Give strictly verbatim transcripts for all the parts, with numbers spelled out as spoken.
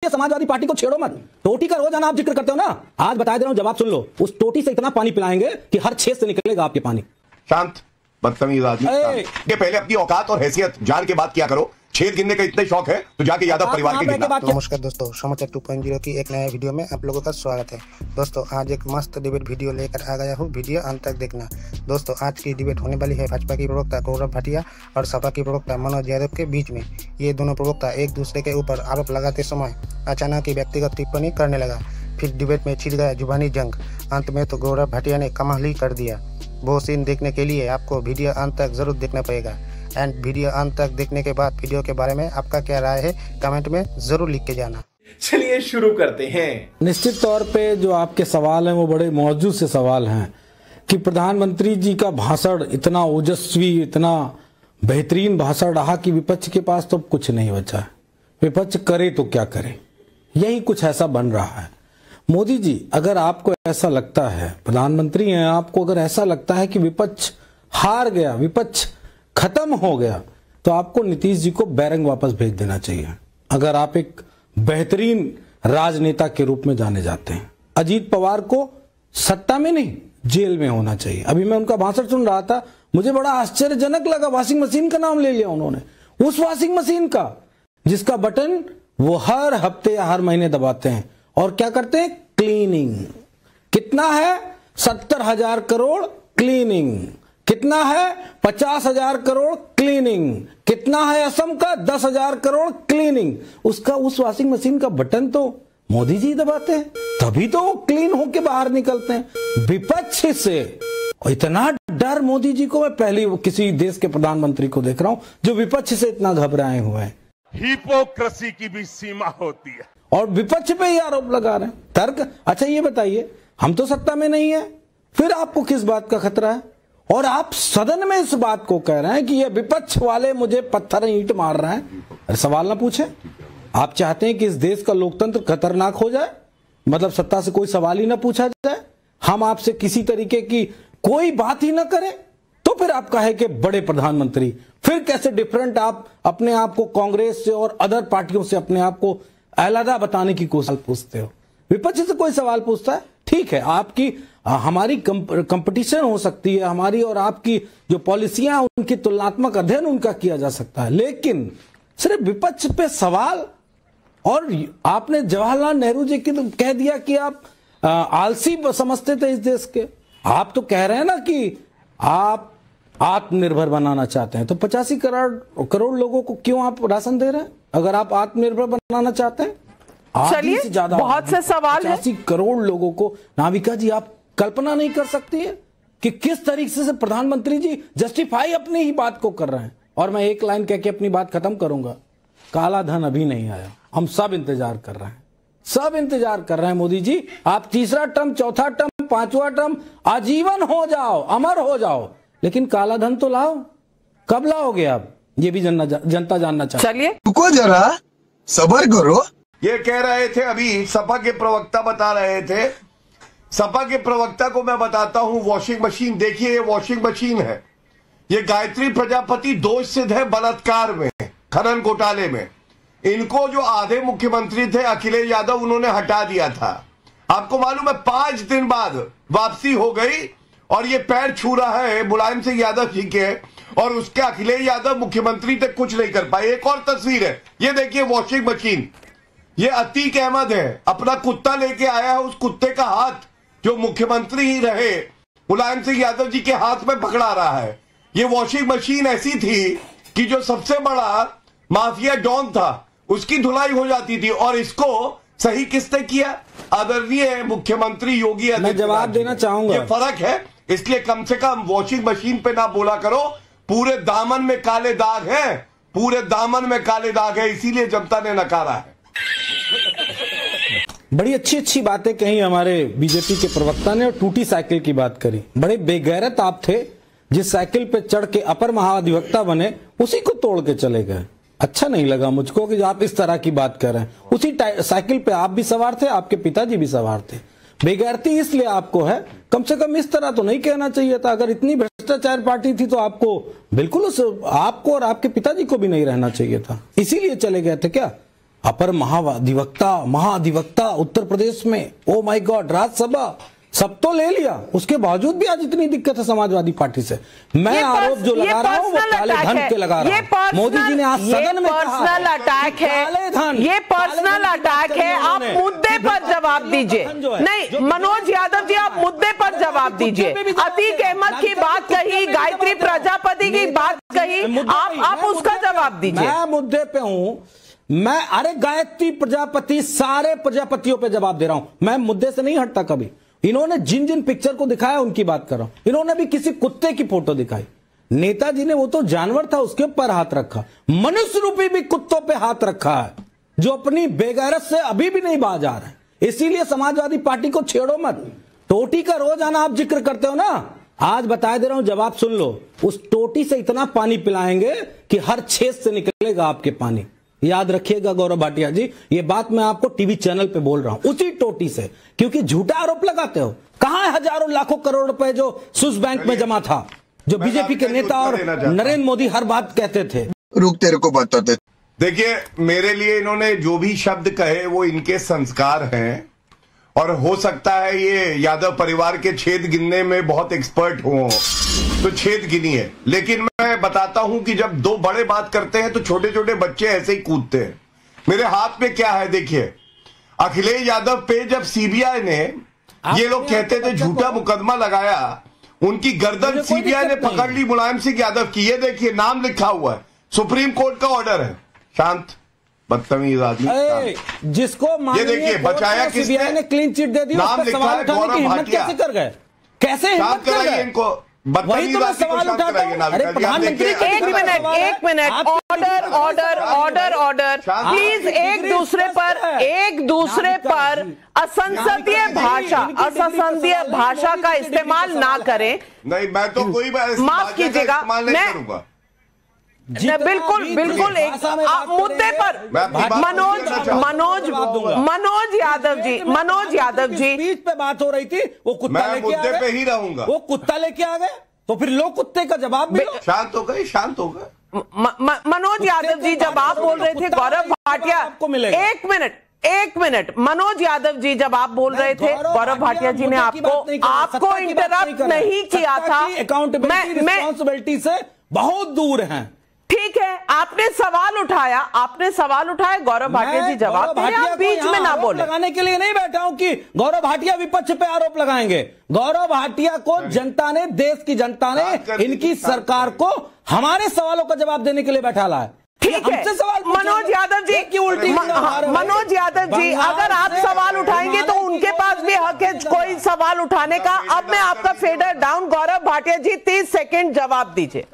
Samajwadi party को छेड़ो मत। टोटी का रोजाना आप जिक्र करते हो ना, आज बता दे रहा हूं, जवाब सुन लो। उस टोटी से इतना पानी पिलाएंगे कि हर छेद से निकलेगा आपके पानी। शांत बदतमीज आदमी, ये पहले अपनी औकात और हैसियत जान के बात किया करो। छेद गिनने का इतना शौक है तो जाके यादव परिवार के गिनना। नमस्कार दोस्तों, समाचार टू पॉइंट ज़ीरो की एक नए वीडियो में आप लोगों का स्वागत है। दोस्तों आज एक मस्त डिबेट वीडियो लेकर आ गया हूँ, वीडियो अंत तक देखना। दोस्तों आज की डिबेट होने वाली है भाजपा की प्रवक्ता गौरव भाटिया और सपा की प्रवक्ता मनोज यादव के बीच में। ये दोनों प्रवक्ता एक दूसरे के ऊपर आरोप लगाते समय अचानक ही व्यक्तिगत टिप्पणी करने लगा। फिर डिबेट में छिड़ गया जुबानी जंग। अंत में तो गौरव भाटिया ने कमाल ही कर दिया। वो सीन देखने के लिए आपको वीडियो अंत तक जरूर देखना पड़ेगा। एंड वीडियो अंत तक देखने के बाद वीडियो के बारे में आपका क्या राय है कमेंट में जरूर लिख के जाना। चलिए शुरू करते हैं। निश्चित तौर पे जो आपके सवाल हैं वो बड़े मौजूद से सवाल हैं कि प्रधानमंत्री जी का भाषण इतना ओजस्वी, इतना बेहतरीन भाषण रहा कि विपक्ष के पास तो कुछ नहीं बचा है। विपक्ष करे तो क्या करे, यही कुछ ऐसा बन रहा है। मोदी जी, अगर आपको ऐसा लगता है, प्रधानमंत्री हैं, आपको अगर ऐसा लगता है कि विपक्ष हार गया, विपक्ष खत्म हो गया, तो आपको नीतीश जी को बैरंग वापस भेज देना चाहिए। अगर आप एक बेहतरीन राजनेता के रूप में जाने जाते हैं, अजीत पवार को सत्ता में नहीं जेल में होना चाहिए। अभी मैं उनका भाषण सुन रहा था, मुझे बड़ा आश्चर्यजनक लगा। वॉशिंग मशीन का नाम ले लिया उन्होंने, उस वॉशिंग मशीन का जिसका बटन वो हर हफ्ते या हर महीने दबाते हैं और क्या करते हैं, क्लीनिंग। कितना है, सत्तर हजार करोड़ क्लीनिंग। कितना है, पचास हजार करोड़ क्लीनिंग। कितना है असम का, दस हजार करोड़ क्लीनिंग। उसका उस वॉशिंग मशीन का बटन तो मोदी जी दबाते हैं, तभी तो वो क्लीन होके बाहर निकलते हैं। विपक्ष से इतना डर मोदी जी को मैं पहली किसी देश के प्रधानमंत्री को देख रहा हूं जो विपक्ष से इतना घबराए हुए हैं। हिपोक्रेसी की भी सीमा होती है और विपक्ष पे ही आरोप लगा रहे हैं। तर्क, अच्छा ये बताइए, हम तो सत्ता में नहीं है, फिर आपको किस बात का खतरा है? और आप सदन में इस बात को कह रहे हैं कि ये विपक्ष वाले मुझे पत्थर ईंट मार रहे हैं। अरे सवाल ना पूछे? आप चाहते हैं कि इस देश का लोकतंत्र खतरनाक हो जाए, मतलब सत्ता से कोई सवाल ही ना पूछा जाए, हम आपसे किसी तरीके की कोई बात ही ना करें? तो फिर आप कहे कि बड़े प्रधानमंत्री, फिर कैसे डिफरेंट आप अपने आप को कांग्रेस से और अदर पार्टियों से अपने आप को अलग बताने की कोशिश पूछते हो? विपक्ष से कोई सवाल पूछता है, ठीक है, आपकी हमारी कंपटीशन हो सकती है, हमारी और आपकी जो पॉलिसियां उनकी तुलनात्मक अध्ययन उनका किया जा सकता है, लेकिन सिर्फ विपक्ष पे सवाल। और आपने जवाहरलाल नेहरू जी की तो कह दिया कि आप आ, आलसी समझते थे इस देश के। आप तो कह रहे हैं ना कि आप आत्मनिर्भर बनाना चाहते हैं, तो पचासी करोड़ करोड़ लोगों को क्यों आप राशन दे रहे हैं? अगर आप आत्मनिर्भर बनाना चाहते हैं, चलिए बहुत से सवाल हैं। पचासी करोड़ लोगों को, नाविका जी आप कल्पना नहीं कर सकती है कि किस तरीके से प्रधानमंत्री जी जस्टिफाई अपनी ही बात को कर रहे हैं। और मैं एक लाइन कह के अपनी बात खत्म करूंगा, काला धन अभी नहीं आया, हम सब इंतजार कर रहे हैं, सब इंतजार कर रहे हैं। मोदी जी, आप तीसरा टर्म, चौथा टर्म, पांचवा टर्म, आजीवन हो जाओ, अमर हो जाओ, लेकिन काला धन तो लाओ। कब लाओगे आप, ये भी जनता जनता जानना चाहती है। चलिए रुको जरा, सब्र करो। ये कह रहे थे, अभी सपा के प्रवक्ता बता रहे थे, सपा के प्रवक्ता को मैं बताता हूं वॉशिंग मशीन। देखिए ये वॉशिंग मशीन है, ये गायत्री प्रजापति दोष सिद्ध है बलात्कार में, खनन घोटाले में। इनको जो आधे मुख्यमंत्री थे अखिलेश यादव, उन्होंने हटा दिया था। आपको मालूम है पांच दिन बाद वापसी हो गई और ये पैर छू रहा है मुलायम सिंह यादव जी के, और उसके अखिलेश यादव मुख्यमंत्री तक कुछ नहीं कर पाए। एक और तस्वीर है, ये देखिए वॉशिंग मशीन, ये अतीक अहमद है, अपना कुत्ता लेके आया है, उस कुत्ते का हाथ जो मुख्यमंत्री ही रहे मुलायम सिंह यादव जी के हाथ में पकड़ा रहा है। ये वॉशिंग मशीन ऐसी थी कि जो सबसे बड़ा माफिया डॉन था उसकी धुलाई हो जाती थी, और इसको सही किसने किया? आदरणीय मुख्यमंत्री योगी आदित्यनाथ। मैं जवाब देना चाहूंगा, ये फर्क है, इसलिए कम से कम वॉशिंग मशीन पे ना बोला करो। पूरे दामन में काले दाग है, पूरे दामन में काले दाग है, इसीलिए जनता ने नकारा है। बड़ी अच्छी अच्छी बातें कही हमारे बीजेपी के प्रवक्ता ने, और टूटी साइकिल की बात करी। बड़े बेगैरत आप थे, जिस साइकिल पे चढ़ के अपर महाधिवक्ता बने उसी को तोड़ के चले गए। अच्छा नहीं लगा मुझको कि आप इस तरह की बात कर रहे हैं। उसी साइकिल पे आप भी सवार थे, आपके पिताजी भी सवार थे। बेगैरती इसलिए आपको है, कम से कम इस तरह तो नहीं कहना चाहिए था। अगर इतनी भ्रष्टाचार पार्टी थी तो आपको बिल्कुल उस आपको और आपके पिताजी को भी नहीं रहना चाहिए था, इसीलिए चले गए थे क्या? अपर महाधिवक्ता महाधिवक्ता उत्तर प्रदेश में, ओ माय गॉड, राज्यसभा सब तो ले लिया, उसके बावजूद भी आज इतनी दिक्कत है समाजवादी पार्टी से। मैं आरोप जो लगा रहा हूँ वो काले धन के लगा रहा हूँ। मोदी जी ने आज सदन में कहा पर्सनल अटैक है, ये पर्सनल अटैक है। आप मुद्दे पर जवाब दीजिए। नहीं मनोज यादव जी, आप मुद्दे पर जवाब दीजिए। अतीक अहमद की बात कही, गायत्री प्रजापति की बात कही, आप आप उसका जवाब दीजिए। मैं मुद्दे पे हूँ। मैं अरे गायत्री प्रजापति, सारे प्रजापतियों पे जवाब दे रहा हूं। मैं मुद्दे से नहीं हटता कभी। इन्होंने जिन जिन पिक्चर को दिखाया उनकी बात कर रहा हूं। इन्होंने भी किसी कुत्ते की फोटो दिखाई, नेताजी ने, वो तो जानवर था, उसके ऊपर हाथ रखा। मनुष्य रूपी भी कुत्तों पे हाथ रखा है, जो अपनी बेगैरत से अभी भी नहीं बाज आ रहे हैं। इसीलिए समाजवादी पार्टी को छेड़ो मत। टोटी का रोजाना आप जिक्र करते हो ना, आज बता दे रहा हूं, जवाब सुन लो। उस टोटी से इतना पानी पिलाएंगे कि हर छेद से निकलेगा आपके पानी। याद रखिएगा गौरव भाटिया जी, ये बात मैं आपको टीवी चैनल पे बोल रहा हूं, उसी टोटी से। क्योंकि झूठा आरोप लगाते हो। कहां है हजारों लाखों करोड़ रुपए जो स्विस बैंक में जमा था, जो बीजेपी के नेता और नरेंद्र मोदी हर बात कहते थे। रुक, तेरे को बताते। देखिए, मेरे लिए इन्होंने जो भी शब्द कहे वो इनके संस्कार हैं, और हो सकता है ये यादव परिवार के छेद गिनने में बहुत एक्सपर्ट हो, तो छेद गिनी है। लेकिन मैं बताता हूं कि जब दो बड़े बात करते हैं तो छोटे छोटे बच्चे ऐसे ही कूदते हैं। मेरे हाथ में क्या है देखिए, अखिलेश यादव पे जब सीबीआई ने, ये लोग कहते थे झूठा मुकदमा लगाया, उनकी गर्दन सीबीआई ने पकड़ ली मुलायम सिंह यादव की। ये देखिए नाम लिखा हुआ है, सुप्रीम कोर्ट का ऑर्डर है। शांत, बदतमीज आदमी। जिसको ये देखिए बचाया किसने, ने क्लीन चिट दे दी, नाम लिखा है गौरव भाटिया। कैसे कर गए, कैसे हिम्मत कर गए इनको? वही तो मैं सवाल उठाता हूं। अरे प्रधानमंत्री, एक मिनट एक minute order order order order please. एक दूसरे पर एक दूसरे पर असंसदीय भाषा असंसदीय भाषा का इस्तेमाल ना करें। नहीं, मैं तो कोई माफ कीजिएगा, मैं बिल्कुल बिल्कुल एक मुद्दे पर मनोज मनोज मनोज यादव जी मनोज यादव जी बीच पे बात हो रही थी, वो कुत्ता लेके आ गए। पे ही रहूंगा, वो कुत्ता लेके आ गए, तो फिर लोग कुत्ते का जवाब भी। शांत हो गए, शांत हो गए। मनोज यादव जी जब आप बोल रहे थे गौरव भाटिया, एक मिनट एक मिनट मनोज यादव जी जब आप बोल रहे थे, गौरव भाटिया जी ने आपको आपको इंटरप्ट नहीं किया था। अकाउंटेबिलिटी रिस्पांसिबिलिटी से बहुत दूर हैं। ठीक है, आपने सवाल उठाया, आपने सवाल उठाया, गौरव भाटिया जी जवाब दे रहे हैं, बीच में ना बोले। लगाने के लिए नहीं बैठा हूं कि गौरव भाटिया विपक्ष पे आरोप लगाएंगे। गौरव भाटिया को जनता ने, देश की जनता ने, इनकी सरकार को हमारे सवालों का जवाब देने के लिए बैठा ला है। ठीक है, मनोज यादव जी की उल्टी, मनोज यादव जी अगर आप सवाल उठाएंगे तो उनके पास भी हक है कोई सवाल उठाने का। अब मैं आपका फेडर डाउन, गौरव भाटिया जी तीस सेकंड जवाब दीजिए।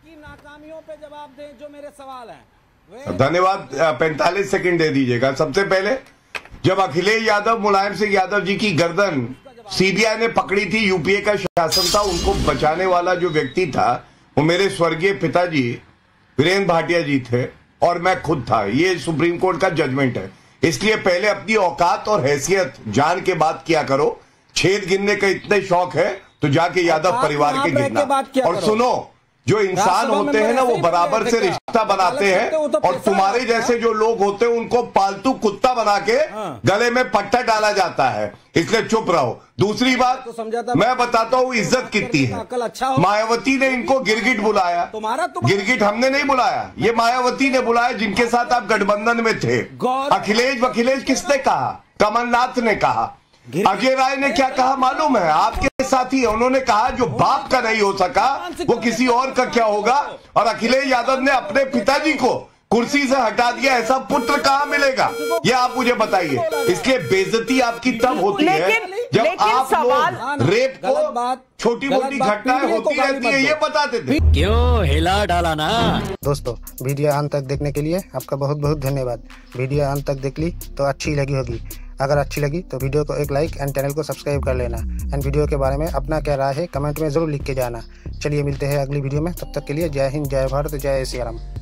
पे जवाब दें जो मेरे सवाल हैं। धन्यवाद। पैंतालीस सेकंड दे दीजिएगा। सबसे पहले जब अखिलेश यादव, मुलायम सिंह यादव जी की गर्दन सीबीआई ने पकड़ी थी, यूपीए का शासन था, उनको बचाने वाला जो व्यक्ति था वो मेरे स्वर्गीय पिताजी वीरेंद्र भाटिया जी थे और मैं खुद था। ये सुप्रीम कोर्ट का जजमेंट है। इसलिए पहले अपनी औकात और हैसियत जान के बात किया करो। छेद गिनने का इतने शौक है तो जाके यादव परिवार के गिनना। और सुनो, जो इंसान होते हैं ना वो बराबर से रिश्ता बनाते हैं, और तुम्हारे जैसे जो लोग होते हैं उनको पालतू कुत्ता बना के गले में पट्टा डाला जाता है। इसलिए चुप रहो। दूसरी बात मैं बताता हूँ इज्जत कितनी है। मायावती ने इनको गिरगिट बुलाया, गिरगिट हमने नहीं बुलाया, ये मायावती ने बुलाया जिनके साथ आप गठबंधन में थे। अखिलेश वखिलेश किसने कहा? कमलनाथ ने कहा। अजय राय ने क्या कहा मालूम है? आपके साथी है, उन्होंने कहा जो बाप का नहीं हो सका वो किसी और का क्या होगा। और अखिलेश यादव ने अपने पिताजी को कुर्सी से हटा दिया। ऐसा पुत्र कहाँ मिलेगा, ये आप मुझे बताइए। इसलिए बेइज्जती आपकी तब होती है जब आप लोग रेप को, छोटी मोटी घटनाएं होती रहती है, ये बताते थे। क्यों हिला डाला ना। दोस्तों, वीडियो अंत तक देखने के लिए आपका बहुत बहुत धन्यवाद। वीडियो अंत तक देख ली तो अच्छी लगी होगी। अगर अच्छी लगी तो वीडियो को एक लाइक एंड चैनल को सब्सक्राइब कर लेना। एंड वीडियो के बारे में अपना क्या राय है कमेंट में ज़रूर लिख के जाना। चलिए मिलते हैं अगली वीडियो में, तब तक के लिए जय हिंद, जय भारत, जय श्री राम।